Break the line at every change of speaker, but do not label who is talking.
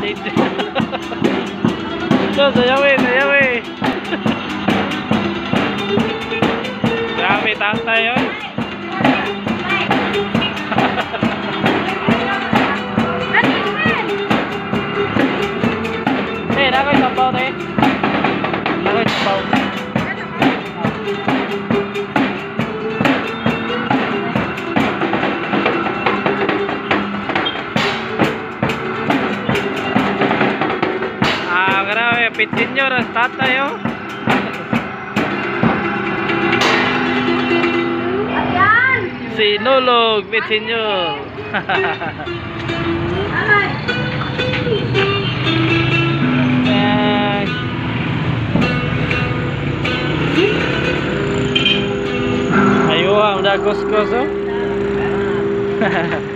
So, sayaw eh, sayaw eh. Grabe, tatay yun. Eh, nakoy sabaw na eh. Nakoy sabaw. Grabe, pitsinyor ang tatay oh.
Ayan!
Sinulog, pitsinyor. Ayan. Ayun, ang dagos-gos oh.